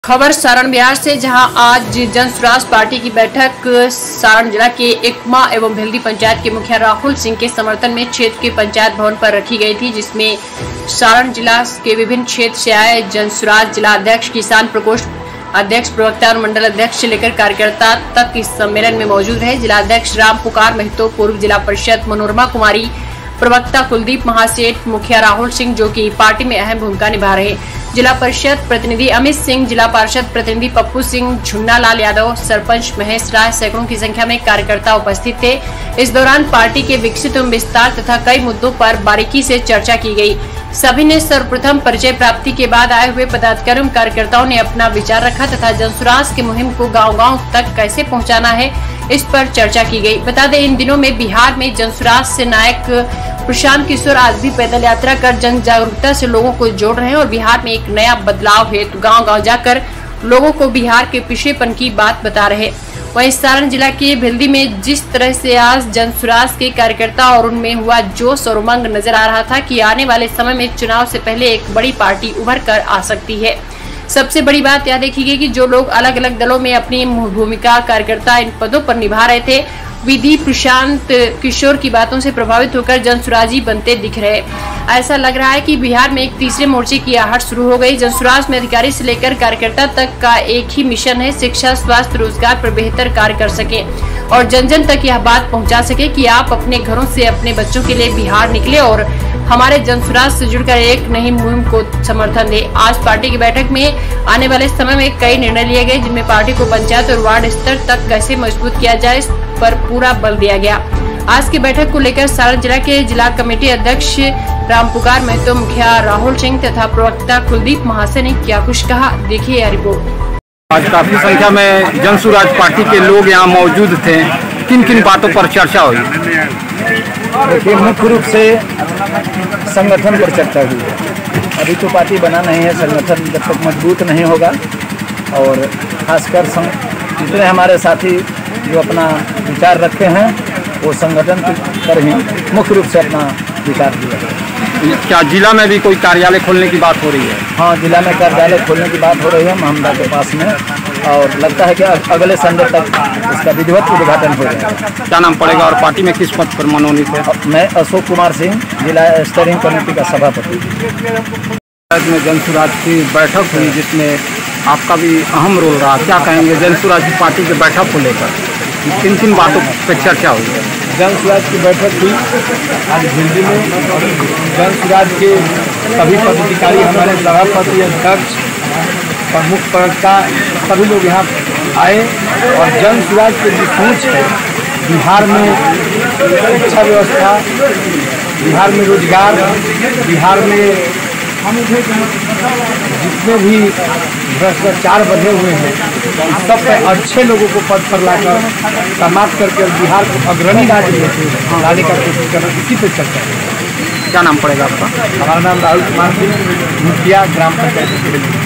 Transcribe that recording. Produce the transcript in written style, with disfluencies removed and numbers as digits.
खबर सारण बिहार से, जहां आज जन स्वराज पार्टी की बैठक सारण जिला के एकमा एवं भेल्दी पंचायत के मुखिया राहुल सिंह के समर्थन में क्षेत्र के पंचायत भवन पर रखी गई थी, जिसमें सारण जिला के विभिन्न क्षेत्र से आए जन स्वराज जिला अध्यक्ष, किसान प्रकोष्ठ अध्यक्ष, प्रवक्ता और मंडल अध्यक्ष से लेकर कार्यकर्ता तक इस सम्मेलन में मौजूद रहे। जिला अध्यक्ष राम पुकार महतो, पूर्व जिला परिषद मनोरमा कुमारी, प्रवक्ता कुलदीप महासेठ, मुखिया राहुल सिंह जो कि पार्टी में अहम भूमिका निभा रहे, जिला परिषद प्रतिनिधि अमित सिंह, जिला पार्षद प्रतिनिधि पप्पू सिंह, झुन्ना लाल यादव, सरपंच महेश राय, सैकड़ों की संख्या में कार्यकर्ता उपस्थित थे। इस दौरान पार्टी के विकसित एवं विस्तार तथा कई मुद्दों पर बारीकी से चर्चा की गई। सभी ने सर्वप्रथम परिचय प्राप्ति के बाद आए हुए पदाधिकारियों कार्यकर्ताओं ने अपना विचार रखा तथा जन स्वराज की मुहिम को गाँव-गाँव तक कैसे पहुँचाना है, इस पर चर्चा की गई। बता दें, इन दिनों में बिहार में जन स्वराज से नायक प्रशांत किशोर आज भी पैदल यात्रा कर जन जागरूकता से लोगों को जोड़ रहे हैं और बिहार में एक नया बदलाव हेतु गांव-गांव जाकर लोगों को बिहार के पिछड़ेपन की बात बता रहे। वहीं सारण जिला के भेल्दी में जिस तरह से आज जन स्वराज के कार्यकर्ता और उनमें हुआ जोश और उमंग नजर आ रहा था कि आने वाले समय में चुनाव से पहले एक बड़ी पार्टी उभर कर आ सकती है। सबसे बड़ी बात यह देखी गई कि जो लोग अलग अलग दलों में अपनी भूमिका कार्यकर्ता इन पदों पर निभा रहे थे, विधि प्रशांत किशोर की बातों से प्रभावित होकर जन स्वराजी बनते दिख रहे। ऐसा लग रहा है कि बिहार में एक तीसरे मोर्चे की आहट शुरू हो गई। जन स्वराज में अधिकारी से लेकर कार्यकर्ता तक का एक ही मिशन है, शिक्षा, स्वास्थ्य, रोजगार पर बेहतर कार्य कर सके और जन जन तक यह बात पहुंचा सके कि आप अपने घरों से अपने बच्चों के लिए बिहार निकले और हमारे जन स्वराज से जुड़कर एक नई मुहिम को समर्थन दे। आज पार्टी की बैठक में आने वाले समय में कई निर्णय लिए गए, जिनमें पार्टी को पंचायत और वार्ड स्तर तक कैसे मजबूत किया जाए, इस पर पूरा बल दिया गया। आज की बैठक को लेकर सारण जिला के जिला कमेटी अध्यक्ष राम पुकार महतो, मुखिया राहुल सिंह तथा प्रवक्ता कुलदीप महासेठ ने क्या कुछ कहा, देखिए यह रिपोर्ट। आज काफी संख्या में जन स्वराज पार्टी के लोग यहाँ मौजूद थे। किन किन बातों पर चर्चा हुई? देखिए, मुख्य रूप से संगठन पर चर्चा हुई है। अभी तो पार्टी बना नहीं है, संगठन जब तक मजबूत नहीं होगा और खासकर जितने हमारे साथी जो अपना विचार रखे हैं वो संगठन पर ही मुख्य रूप से अपना विचार दिया है। क्या जिला में भी कोई कार्यालय खोलने की बात हो रही है? हाँ, जिला में कार्यालय खोलने की बात हो रही है महमदा के पास में, और लगता है कि अगले संडे तक इसका विधिवत उद्घाटन हो जाएगा। क्या नाम पड़ेगा और पार्टी में किस पद पर मनोनीत है? मैं अशोक कुमार सिंह, जिला स्टीयरिंग कमेटी का सभापति। में जन स्वराज की बैठक हुई जिसमें आपका भी अहम रोल रहा, क्या कहेंगे जन स्वराज की पार्टी की बैठक को लेकर? किन किन बातों पर चर्चा हुई है? जन स्वराज की बैठक हुई आज भेल्दी में। जन स्वराज के सभी पदाधिकारी, हमारे सभापति, अध्यक्ष, प्रमुख प्रवक्ता, सभी लोग यहाँ आए और जन स्वराज की जो सोच है, बिहार में शिक्षा व्यवस्था, बिहार में रोजगार, बिहार में जितने भी भ्रष्टाचार बढ़े हुए हैं, सब पे अच्छे लोगों को पद पर लाकर समाप्त करके बिहार को अग्रणी राज्य लाने का कोशिश कर रहे, इसी पे चर्चा है। क्या नाम पड़ेगा आपका? हमारा नाम राहुल कुमार सिंह, मुखिया ग्राम पंचायत।